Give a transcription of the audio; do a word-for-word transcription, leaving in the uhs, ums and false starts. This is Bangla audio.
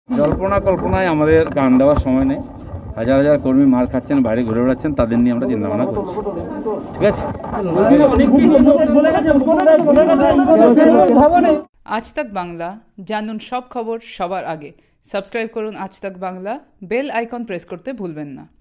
জল্পনা কল্পনায় আমাদের গান দেওয়ার সময় নেই। হাজার হাজার কর্মী মার খাচ্ছেন, বাইরে ঘুরে বেড়াচ্ছেন, তাদের নিয়ে আমরা চিন্তা ভাবনা করছি। ঠিক আছে। আজ তাক বাংলা, জানুন সব খবর সবার আগে। সাবস্ক্রাইব করুন আজ তাক বাংলা, বেল আইকন প্রেস করতে ভুলবেন না।